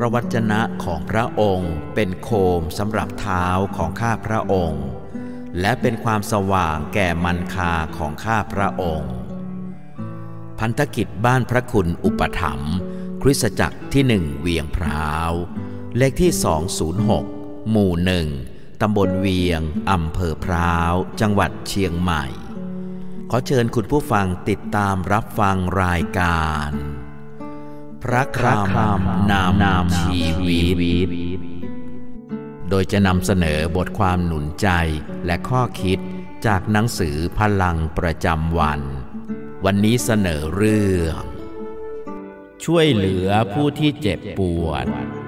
ระวจนะของพระองค์เป็นโคมสำหรับเท้าของข้าพระองค์และเป็นความสว่างแก่มรรคาของข้าพระองค์พันธกิจบ้านพระคุณอุปถัมภ์คริสตจักรที่1เวียงพร้าวเลขที่206หมู่1ตำบลเวียงอำเภอพร้าวจังหวัดเชียงใหม่ขอเชิญคุณผู้ฟังติดตามรับฟังรายการพระคำนำชีวิตโดยจะนำเสนอบทความหนุนใจและข้อคิดจากหนังสือพลังประจำวันนี้เสนอเรื่องช่วยเหลือผู้ที่เจ็บปวด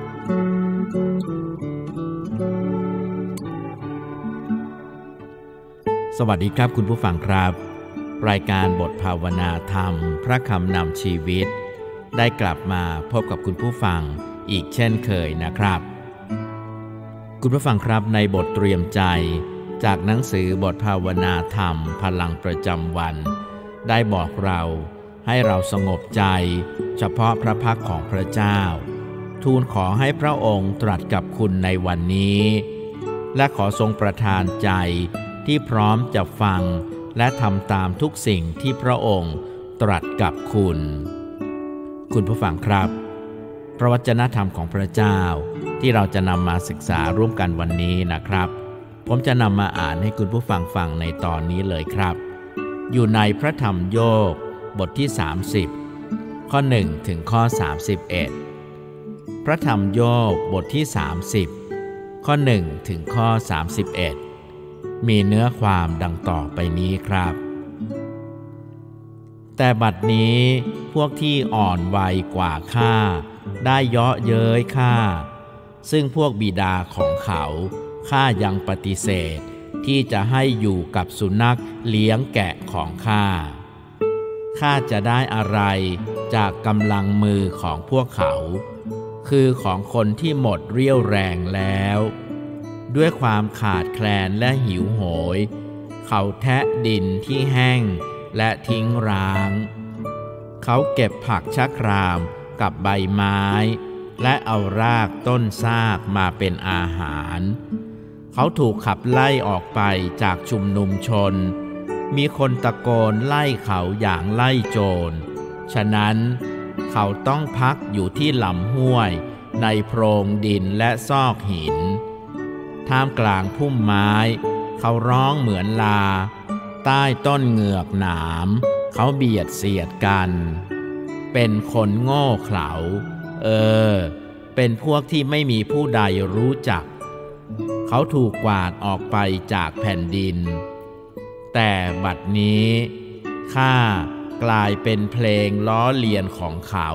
สวัสดีครับคุณผู้ฟังครับรายการบทภาวนาธรรมพระคำนำชีวิตได้กลับมาพบกับคุณผู้ฟังอีกเช่นเคยนะครับคุณผู้ฟังครับในบทเตรียมใจจากหนังสือบทภาวนาธรรมพลังประจำวันได้บอกเราให้เราสงบใจเฉพาะพระพักของพระเจ้าทูลขอให้พระองค์ตรัสกับคุณในวันนี้และขอทรงประทานใจที่พร้อมจะฟังและทำตามทุกสิ่งที่พระองค์ตรัสกับคุณผู้ฟังครับพระวจนะธรรมของพระเจ้าที่เราจะนำมาศึกษาร่วมกันวันนี้นะครับผมจะนำมาอ่านให้คุณผู้ฟังฟังในตอนนี้เลยครับอยู่ในพระธรรมโยบบทที่30ข้อ1ถึงข้อ31พระธรรมโยบบทที่30ข้อ1ถึงข้อ31มีเนื้อความดังต่อไปนี้ครับแต่บัดนี้พวกที่อ่อนวัยกว่าข้าได้เยาะเย้ยข้าซึ่งพวกบิดาของเขาข้ายังปฏิเสธที่จะให้อยู่กับสุนัขเลี้ยงแกะของข้าจะได้อะไรจากกำลังมือของพวกเขาคือของคนที่หมดเรี่ยวแรงแล้วด้วยความขาดแคลนและหิวโหยเขาแทะดินที่แห้งและทิ้งร้างเขาเก็บผักชะครามกับใบไม้และเอารากต้นซากมาเป็นอาหารเขาถูกขับไล่ออกไปจากชุมนุมชนมีคนตะโกนไล่เขาอย่างไล่โจรฉะนั้นเขาต้องพักอยู่ที่ลำห้วยในโพรงดินและซอกหินท่ามกลางพุ่มไม้เขาร้องเหมือนลาใต้ต้นเหงือกหนามเขาเบียดเสียดกันเป็นคนโง่เขลาเป็นพวกที่ไม่มีผู้ใดรู้จักเขาถูกกวาดออกไปจากแผ่นดินแต่บัดนี้ข้ากลายเป็นเพลงล้อเลียนของเขา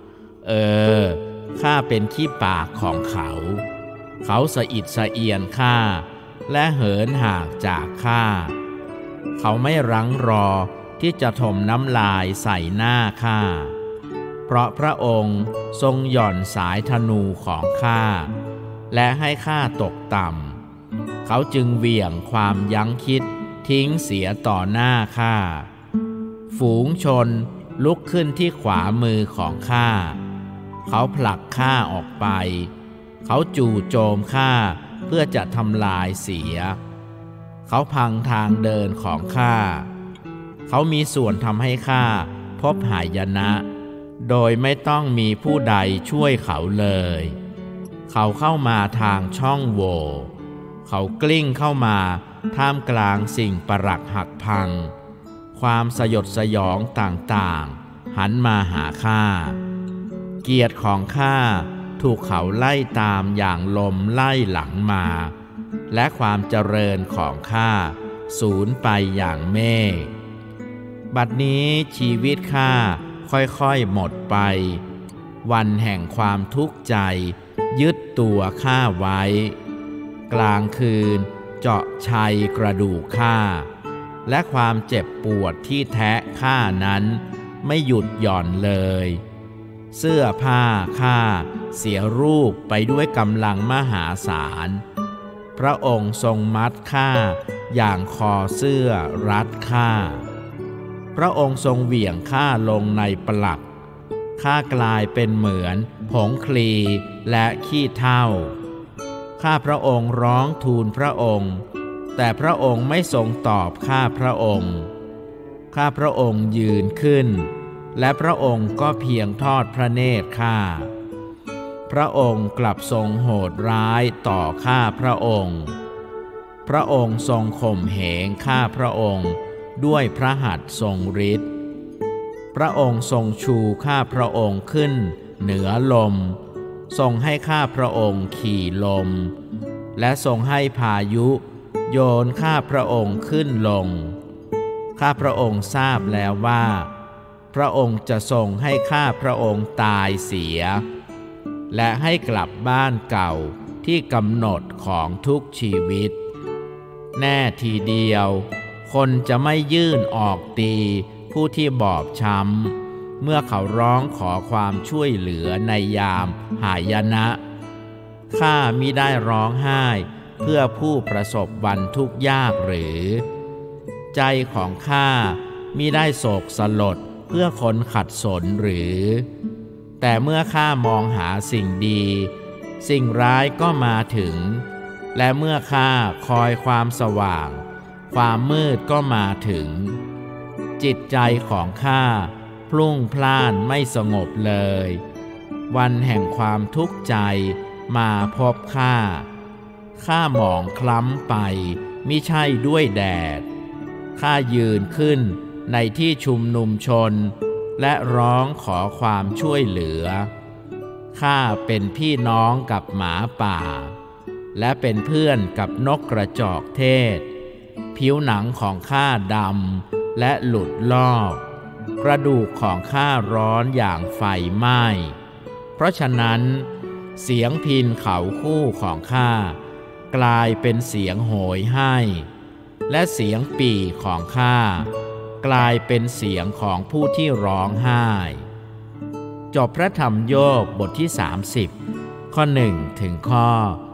ข้าเป็นขี้ปากของเขาสะอิดสะเอียนข้าและเหินห่างจากข้าเขาไม่รั้งรอที่จะถมน้ำลายใส่หน้าข้าเพราะพระองค์ทรงหย่อนสายธนูของข้าและให้ข้าตกต่ำเขาจึงเหวี่ยงความยั้งคิดทิ้งเสียต่อหน้าข้าฝูงชนลุกขึ้นที่ขวามือของข้าเขาผลักข้าออกไปเขาจู่โจมข้าเพื่อจะทำลายเสียเขาพังทางเดินของข้าเขามีส่วนทำให้ข้าพบหายนะโดยไม่ต้องมีผู้ใดช่วยเขาเลยเขาเข้ามาทางช่องโหว่เขากลิ้งเข้ามาท่ามกลางสิ่งปรักหักพังความสยดสยองต่างๆหันมาหาข้าเกียรติของข้าถูกเขาไล่ตามอย่างลมไล่หลังมาและความเจริญของข้าสูญไปอย่างเมฆบัดนี้ชีวิตข้าค่อยๆหมดไปวันแห่งความทุกข์ใจยึดตัวข้าไว้กลางคืนเจาะชัยกระดูกข้าและความเจ็บปวดที่แทะข้านั้นไม่หยุดหย่อนเลยเสื้อผ้าข้าเสียรูปไปด้วยกำลังมหาศาลพระองค์ทรงมัดข้าอย่างคอเสื้อรัดข้าพระองค์ทรงเหวี่ยงข้าลงในปลักข้ากลายเป็นเหมือนผงคลีและขี้เถ้าข้าพระองค์ร้องทูลพระองค์แต่พระองค์ไม่ทรงตอบข้าพระองค์ข้าพระองค์ยืนขึ้นและพระองค์ก็เพียงทอดพระเนตรข้าพระองค์กลับทรงโหดร้ายต่อข้าพระองค์พระองค์ทรงข่มเหงข้าพระองค์ด้วยพระหัตถ์ทรงฤทธิ์พระองค์ทรงชูข้าพระองค์ขึ้นเหนือลมทรงให้ข้าพระองค์ขี่ลมและทรงให้พายุโยนข้าพระองค์ขึ้นลงข้าพระองค์ทราบแล้วว่าพระองค์จะทรงให้ข้าพระองค์ตายเสียและให้กลับบ้านเก่าที่กำหนดของทุกชีวิตแน่ทีเดียวคนจะไม่ยื่นออกตีผู้ที่บอบช้ำเมื่อเขาร้องขอความช่วยเหลือในยามหายนะข้ามิได้ร้องไห้เพื่อผู้ประสบวันทุกข์ยากหรือใจของข้ามิได้โศกสลดเพื่อคนขัดสนหรือแต่เมื่อข้ามองหาสิ่งดีสิ่งร้ายก็มาถึงและเมื่อข้าคอยความสว่างความมืดก็มาถึงจิตใจของข้าพลุ่งพล่านไม่สงบเลยวันแห่งความทุกข์ใจมาพบข้าหมองคล้ำไปมิใช่ด้วยแดดข้ายืนขึ้นในที่ชุมนุมชนและร้องขอความช่วยเหลือข้าเป็นพี่น้องกับหมาป่าและเป็นเพื่อนกับนกกระจอกเทศผิวหนังของข้าดำและหลุดลอกกระดูกของข้าร้อนอย่างไฟไหม้เพราะฉะนั้นเสียงพิณเขาคู่ของข้ากลายเป็นเสียงโหยให้และเสียงปี่ของข้ากลายเป็นเสียงของผู้ที่ร้องไห้จบพระธรรมโยบบทที่30ข้อ1ถึงข้อ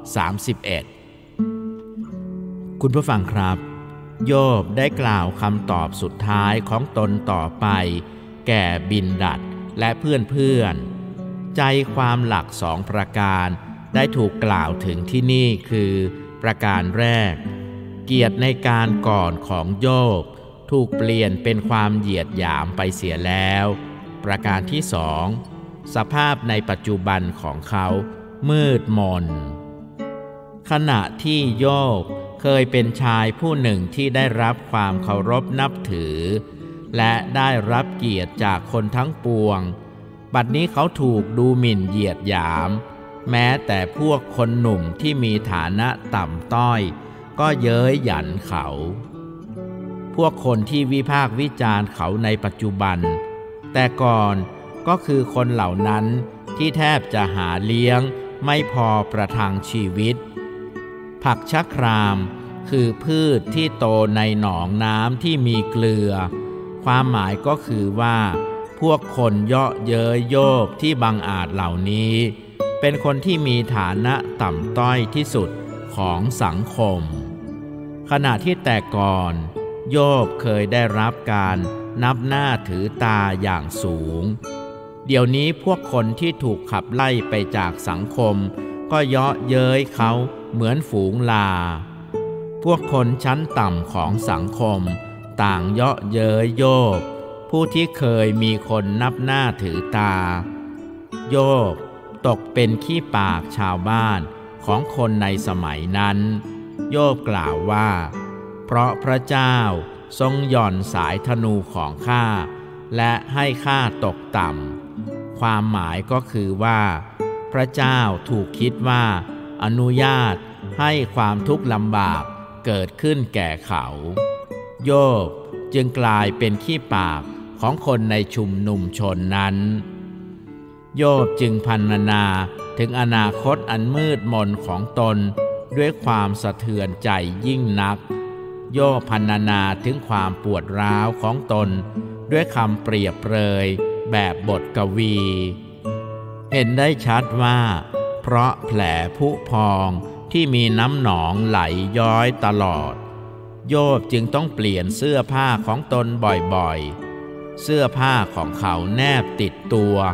31คุณผู้ฟังครับโยบได้กล่าวคำตอบสุดท้ายของตนต่อไปแก่บิลดัดและเพื่อนๆใจความหลัก2ประการได้ถูกกล่าวถึงที่นี่คือประการแรกเกียรติในการก่อนของโยบถูกเปลี่ยนเป็นความเหยียดหยามไปเสียแล้วประการที่2สภาพในปัจจุบันของเขามืดมนขณะที่โยบเคยเป็นชายผู้หนึ่งที่ได้รับความเคารพนับถือและได้รับเกียรติจากคนทั้งปวงบัดนี้เขาถูกดูหมิ่นเหยียดหยามแม้แต่พวกคนหนุ่มที่มีฐานะต่ำต้อยก็เย้ยหยันเขาพวกคนที่วิพากษ์วิจารณ์เขาในปัจจุบันแต่ก่อนก็คือคนเหล่านั้นที่แทบจะหาเลี้ยงไม่พอประทังชีวิตผักชะครามคือพืชที่โตในหนองน้ำที่มีเกลือความหมายก็คือว่าพวกคนเยาะเย้ยโยบที่บังอาจเหล่านี้เป็นคนที่มีฐานะต่ำต้อยที่สุดของสังคมขณะที่แต่ก่อนโยบเคยได้รับการนับหน้าถือตาอย่างสูงเดี๋ยวนี้พวกคนที่ถูกขับไล่ไปจากสังคมก็เยาะเย้ยเขาเหมือนฝูงลาพวกคนชั้นต่ำของสังคมต่างเยาะเย้ยโยบผู้ที่เคยมีคนนับหน้าถือตาโยบตกเป็นขี้ปากชาวบ้านของคนในสมัยนั้นโยบกล่าวว่าเพราะพระเจ้าทรงหย่อนสายธนูของข้าและให้ข้าตกต่ำความหมายก็คือว่าพระเจ้าถูกคิดว่าอนุญาตให้ความทุกข์ลำบากเกิดขึ้นแก่เขาโยบจึงกลายเป็นขี้ปากของคนในชุมนุมชนนั้นโยบจึงพรรณนาถึงอนาคตอันมืดมนของตนด้วยความสะเทือนใจยิ่งนักโยบพรรณนาถึงความปวดร้าวของตนด้วยคำเปรียบเปรยแบบบทกวีเห็นได้ชัดว่าเพราะแผลผุพองที่มีน้ำหนองไหลย้อยตลอดโยบจึงต้องเปลี่ยนเสื้อผ้าของตนบ่อยๆเสื้อผ้าของเขาแนบติดตัว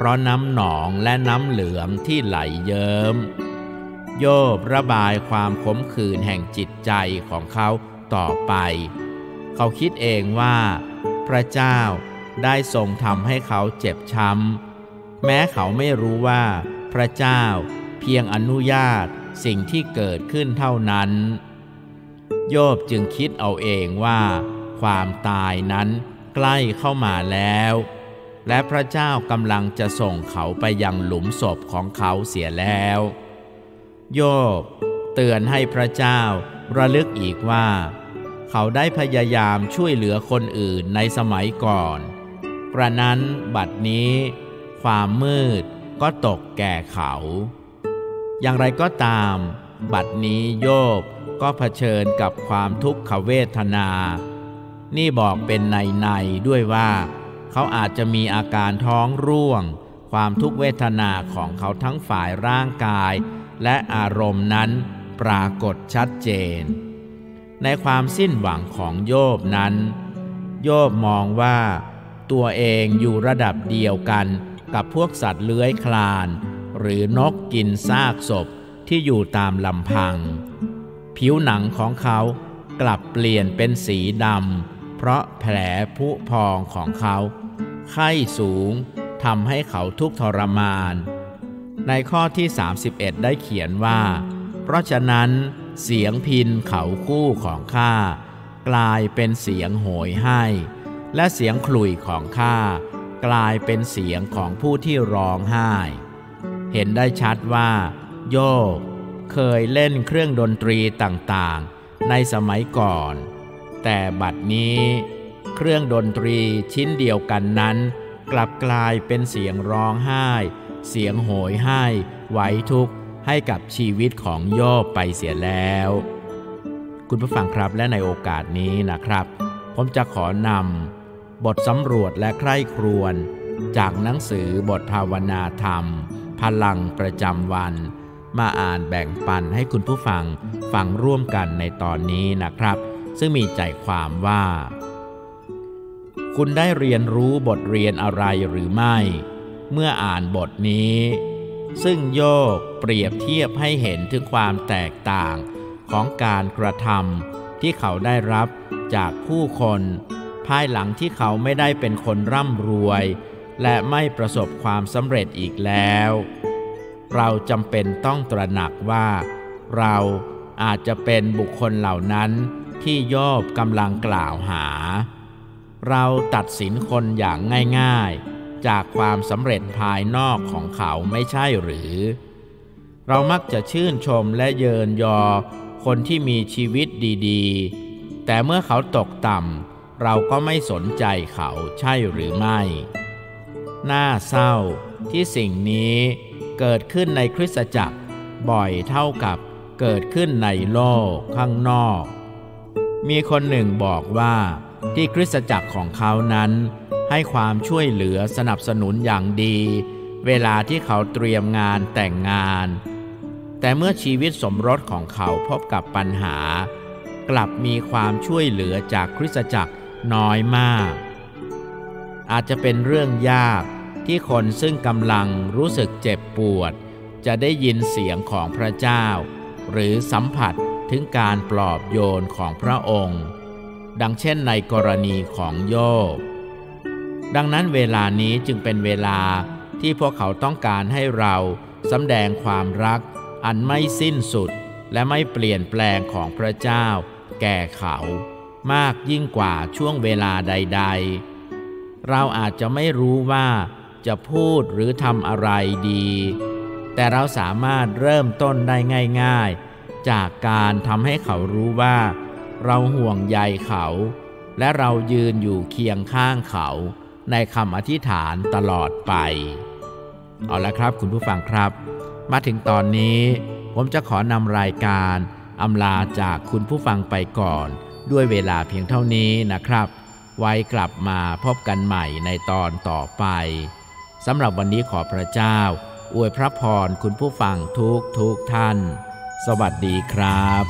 ราะน้ำหนองและน้ำเหลืองที่ไหลเยิ้มโยบระบายความขมขื่นแห่งจิตใจของเขาต่อไปเขาคิดเองว่าพระเจ้าได้ทรงทำให้เขาเจ็บช้ำแม้เขาไม่รู้ว่าพระเจ้าเพียงอนุญาตสิ่งที่เกิดขึ้นเท่านั้นโยบจึงคิดเอาเองว่าความตายนั้นใกล้เข้ามาแล้วและพระเจ้ากำลังจะส่งเขาไปยังหลุมศพของเขาเสียแล้วโยบเตือนให้พระเจ้าระลึกอีกว่าเขาได้พยายามช่วยเหลือคนอื่นในสมัยก่อนกระนั้นบัดนี้ความมืดก็ตกแก่เขาอย่างไรก็ตามบัดนี้โยบก็เผชิญกับความทุกขเวทนานี่บอกเป็นในด้วยว่าเขาอาจจะมีอาการท้องร่วงความทุกขเวทนาของเขาทั้งฝ่ายร่างกายและอารมณ์นั้นปรากฏชัดเจนในความสิ้นหวังของโยบนั้นโยบมองว่าตัวเองอยู่ระดับเดียวกันกับพวกสัตว์เลื้อยคลานหรือนกกินซากศพที่อยู่ตามลำพังผิวหนังของเขากลับเปลี่ยนเป็นสีดำเพราะแผลผุพองของเขาไข้สูงทำให้เขาทุกข์ทรมานในข้อที่31ได้เขียนว่าเพราะฉะนั้นเสียงพิณเขาคู่ของข้ากลายเป็นเสียงโหยให้และเสียงขลุ่ยของข้ากลายเป็นเสียงของผู้ที่ร้องไห้เห็นได้ชัดว่าโยบเคยเล่นเครื่องดนตรีต่างๆในสมัยก่อนแต่บัดนี้เครื่องดนตรีชิ้นเดียวกันนั้นกลับกลายเป็นเสียงร้องไห้เสียงโหยให้ไว้ทุกข์ให้กับชีวิตของโยบไปเสียแล้วคุณผู้ฟังครับและในโอกาสนี้นะครับผมจะขอนำบทสำรวจและใคร่ครวญจากหนังสือบทภาวนาธรรมพลังประจำวันมาอ่านแบ่งปันให้คุณผู้ฟังฟังร่วมกันในตอนนี้นะครับซึ่งมีใจความว่าคุณได้เรียนรู้บทเรียนอะไรหรือไม่เมื่ออ่านบทนี้ซึ่งโยบเปรียบเทียบให้เห็นถึงความแตกต่างของการกระทำที่เขาได้รับจากผู้คนภายหลังที่เขาไม่ได้เป็นคนร่ำรวยและไม่ประสบความสำเร็จอีกแล้วเราจำเป็นต้องตระหนักว่าเราอาจจะเป็นบุคคลเหล่านั้นที่โยบกำลังกล่าวหาเราตัดสินคนอย่างง่ายๆจากความสำเร็จภายนอกของเขาไม่ใช่หรือเรามักจะชื่นชมและเยินยอคนที่มีชีวิตดีๆแต่เมื่อเขาตกต่ำเราก็ไม่สนใจเขาใช่หรือไม่น่าเศร้าที่สิ่งนี้เกิดขึ้นในคริสตจักรบ่อยเท่ากับเกิดขึ้นในโลกข้างนอกมีคนหนึ่งบอกว่าที่คริสตจักรของเขานั้นให้ความช่วยเหลือสนับสนุนอย่างดีเวลาที่เขาเตรียมงานแต่งงานแต่เมื่อชีวิตสมรสของเขาพบกับปัญหากลับมีความช่วยเหลือจากคริสตจักรน้อยมากอาจจะเป็นเรื่องยากที่คนซึ่งกำลังรู้สึกเจ็บปวดจะได้ยินเสียงของพระเจ้าหรือสัมผัสถึงการปลอบโยนของพระองค์ดังเช่นในกรณีของโยบดังนั้นเวลานี้จึงเป็นเวลาที่พวกเขาต้องการให้เราสำแดงความรักอันไม่สิ้นสุดและไม่เปลี่ยนแปลงของพระเจ้าแก่เขามากยิ่งกว่าช่วงเวลาใดๆเราอาจจะไม่รู้ว่าจะพูดหรือทำอะไรดีแต่เราสามารถเริ่มต้นได้ง่ายๆจากการทำให้เขารู้ว่าเราห่วงใยเขาและเรายืนอยู่เคียงข้างเขาในคำอธิษฐานตลอดไปเอาละครับคุณผู้ฟังครับมาถึงตอนนี้ผมจะขอนำรายการอำลาจากคุณผู้ฟังไปก่อนด้วยเวลาเพียงเท่านี้นะครับไว้กลับมาพบกันใหม่ในตอนต่อไปสำหรับวันนี้ขอพระเจ้าอวยพระพรคุณผู้ฟังทุกท่านสวัสดีครับ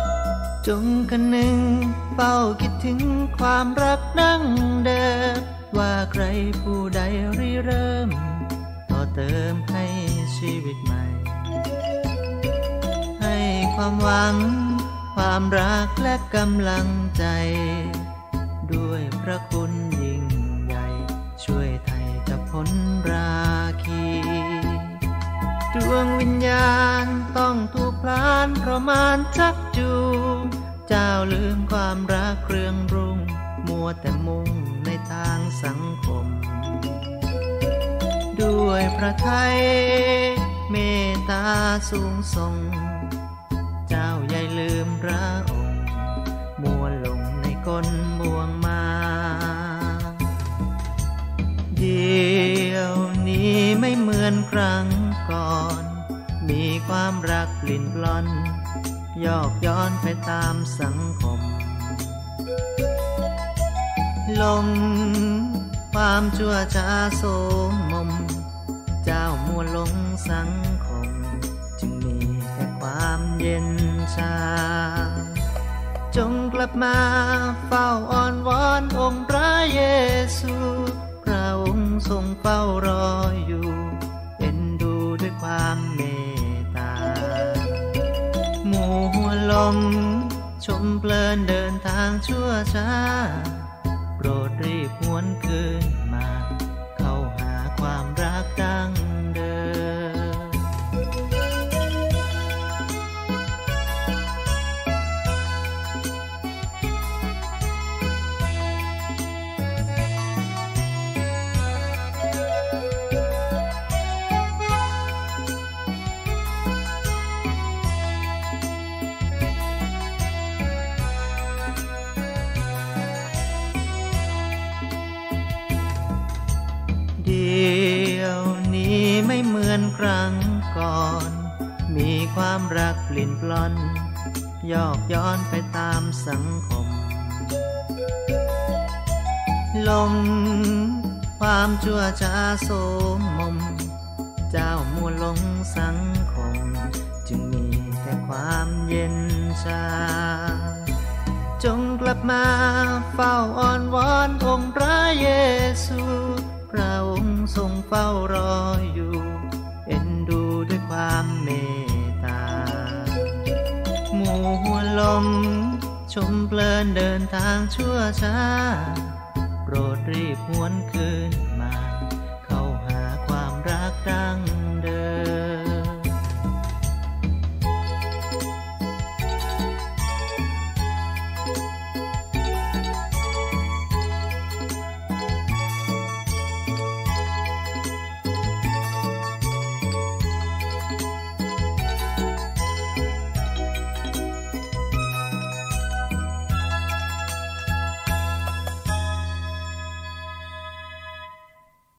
จงคนึงเฝ้าคิดถึงความรักดั้งเดิมว่าใครผู้ใดริเริ่มต่อเติมให้ชีวิตใหม่ให้ความหวังความรักและกำลังใจด้วยพระคุณยิ่งใหญ่ช่วยไถ่กับพ้นราคีดวงวิญญาณต้องถูกพลานเพราะมารชักจูงเจ้าลืมความรักเครื่องรุ่งมัวแต่มุ่งในทางสังคมด้วยพระทัยเมตตาสูงส่งเจ้าอย่าลืมพระองค์มัวลงในกลบ่วงมาเดี๋ยวนี้ไม่เหมือนครั้งก่อนมีความรักปลิ่นปล้อนยอกย้อนไปตามสังคมหลงความชั่วช้าโสมมเจ้ามัวหลงสังคมจึงมีแต่ความเย็นชาจงกลับมาเฝ้าอ้อนวอนองค์พระเยซูพระองค์ทรงเฝ้ารออยู่เอ็นดูด้วยความเมตตาหมู่หัวลมชมเพลินเดินทางชั่วช้าโปรดรีบหวนคืนมาเข้าหาความรักดังเดิมเดี๋ยวนี้ไม่เหมือนครั้งก่อนมีความรักปลิ่นปล้อนยอกย้อนไปตามสังคมหลงความชั่วช้าโสมมเจ้ามัวหลงสังคมจึงมีแต่ความเย็นชาจงกลับมาเฝ้าอ้อนวอนองค์พระเยซูพระองค์ทรงเฝ้ารออยู่เอ็นดูด้วยความเมตตาหมู่หัวลมชมเพลินเดินทางชั่วช้าโปรดรีบหวนคืนมาเข้าหาความรักดัง